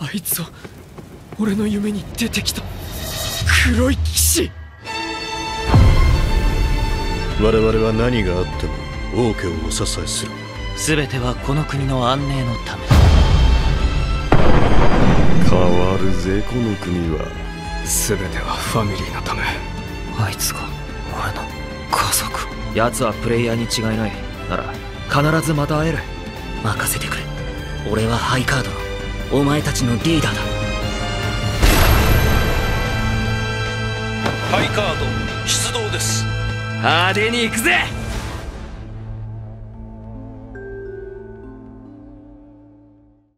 あいつは俺の夢に出てきた黒い騎士。 我々は何があっても王家をお支えする。 全てはこの国の安寧のため。 変わるぜこの国は。 全てはファミリーのため。 あいつが俺の家族。奴はプレイヤーに違いない。なら必ずまた会える。任せてくれ。俺はハイカードのお前たちのリーダーだ。 ハイカード出動です。 派手に行くぜ。